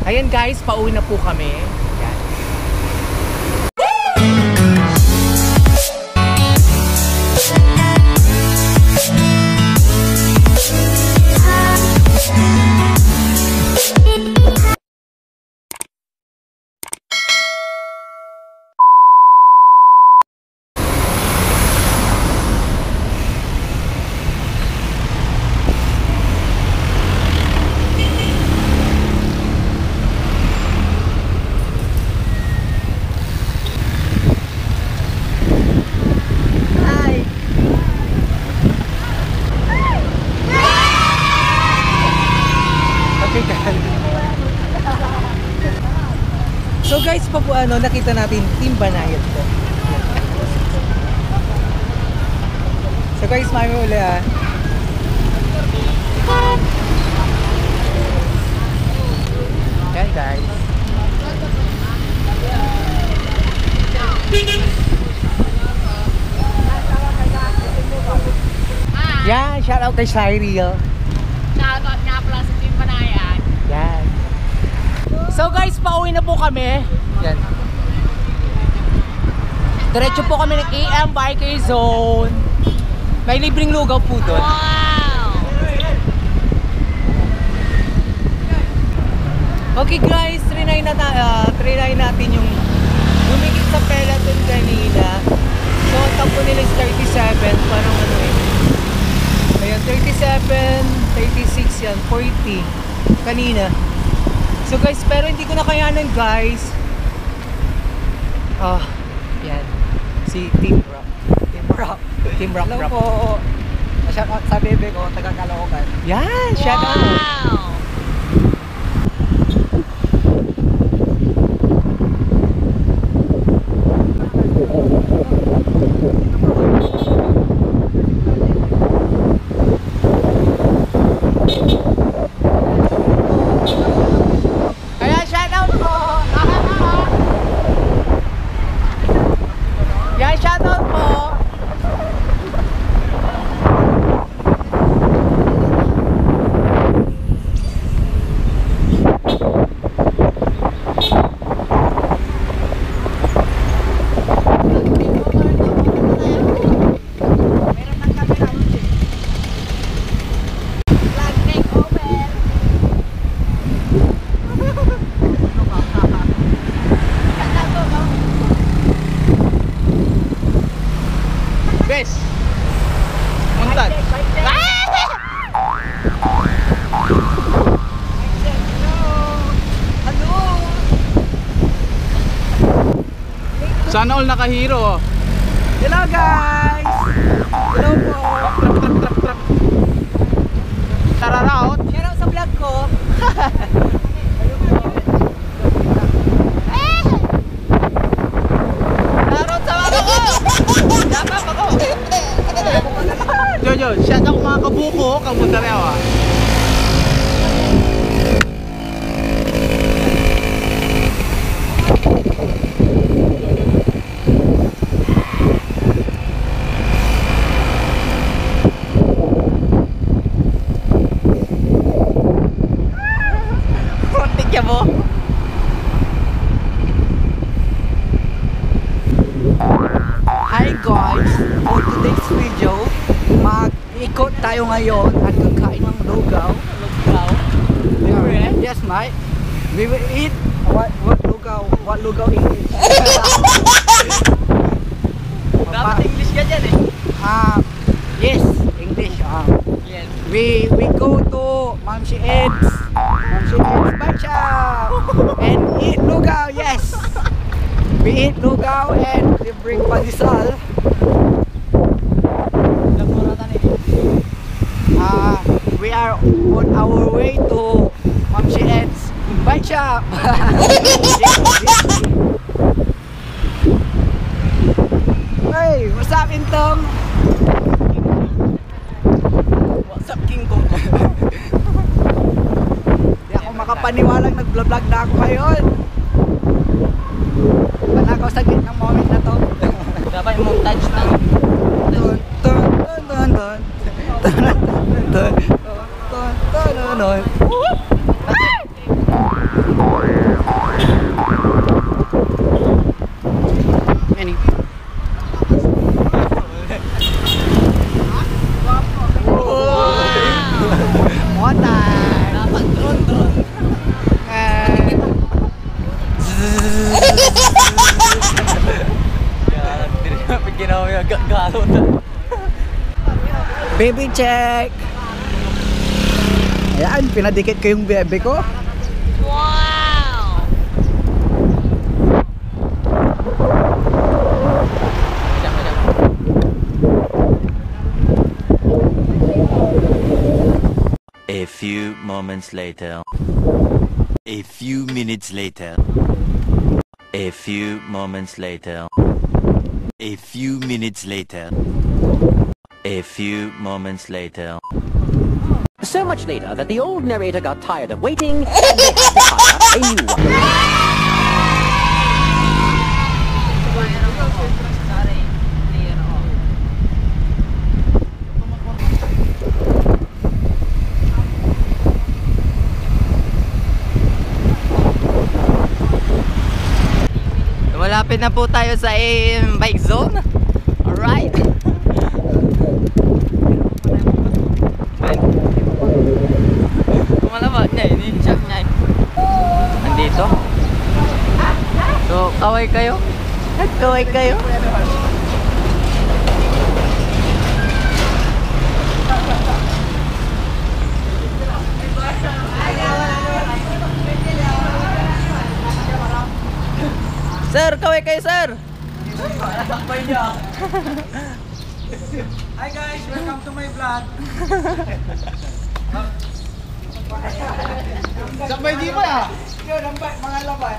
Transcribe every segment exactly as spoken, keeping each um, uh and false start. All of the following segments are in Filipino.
Ayan guys, pauwi na po kami. Ayan. So guys, pa po ano, nakita natin Team Banayad po. So guys, mami uli ah. Yan guys. Yan, shout out kay Cyril. Shout out nga pala sa Team Banayad. Yan. So guys, pauwi na po kami. Yan. Diretso po kami ng A M Biker Zone. May libreng lugaw po doon. Wow! Okay guys, trinay na uh, trinay natin yung lumikit sa peloton kanina. So ang tampo nila is thirty-seven. Parang ano eh. Ayan, thirty-seven, thirty-six yan, forty kanina. So guys, pero hindi ko na kayanan guys. Ah, yan. Si Team Rock. Team Rock. Team Rock. Hello Rock. po. Shout out sa bebe ko, taga Caloocan. Yan, shout out. Wow! Bes. Muntan. Sana all nakahiro. Hello guys! Hello po! Trap, trap, trap, trap. Tara out. Share out sa vlog ko. Tarot sa mga ko. Dapat ako. Jojo, shout out mga kabuko, kamunta rin ah. Mo. Hi guys! For today's video, mag-ikot tayo ngayon at kakain ng lugaw. Lugaw. Yeah. Yes, mate. We will eat what what lugaw? What lugaw English? Dapat English ka dyan eh. Ah, yes, English. Ah. Yes. We we go to Mamshie Eds. Mamshie Eds Bacha and eat lugaw. Yes. We eat lugaw and we bring pandesal. Ah, we are on our way to Mamshie Eds Bacha. Hey, what's up, Intong? What's up, King Kong? Di ako makapaniwalang nag-vlog na ako ngayon. Panakaw sa gitnang moment na to. Dapat yung montage na. Dun, dun, dun, dun, dun. Dun, dun, dun, dun, dun, dun, dun. Baby check! Ayan, pinadikit ko yung bebe ko. Wow! A few moments later. A few minutes later. A few moments later. A few minutes later. A few moments later. So much later that the old narrator got tired of waiting and they had to hire a new one. Malapit na po tayo sa eh, bike zone. Alright. Kumalabat niya, ini-check niya. Nandito. So, kaway kayo? Kaway kayo? Sir, kaway kayo, sir. Hi guys, welcome to my vlog. Sabay di pa ya? Yun, lambat, mga lambat.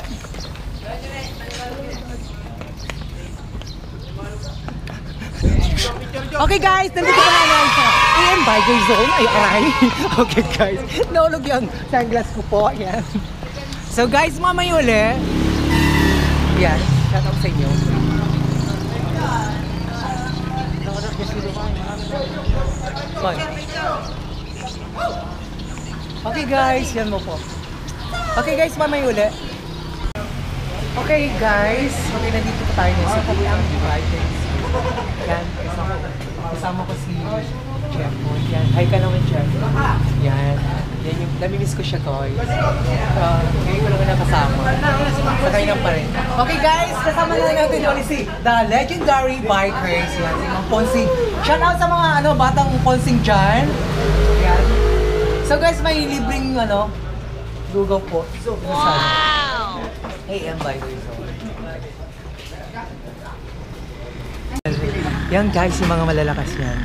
Okay guys, nandito na naman sa A M Biker Zone. Ay, aray. Okay guys, naulog yung sunglass ko po. Yan. So guys, mamaya uli. Yan, shout out sa inyo. Okay guys, yan mo po. Okay guys, mamaya uli. Okay guys, okay, nandito po tayo sa A M Bikers. Yan, kasama, kasama ko si Jeff po. Yan, hi ka naman Jeff. Yan, yan yung, namimiss ko siya guys. Uh, ngayon ko naman nakasama. Sakay lang pa rin. Okay guys, kasama na natin ulit si The Legendary Bikers. Yan, si Mang Ponsing. Shout out sa mga ano, batang Ponsing dyan. Yan. So guys, may libreng ano, lugaw po. Wow! A M Bikers. Yan guys, yung mga malalakas yan.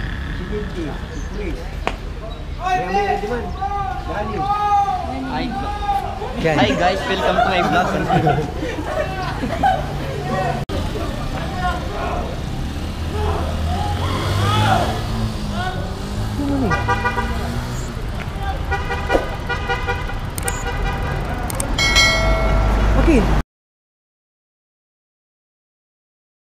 Yan. Hi guys, welcome to my vlog. Okay.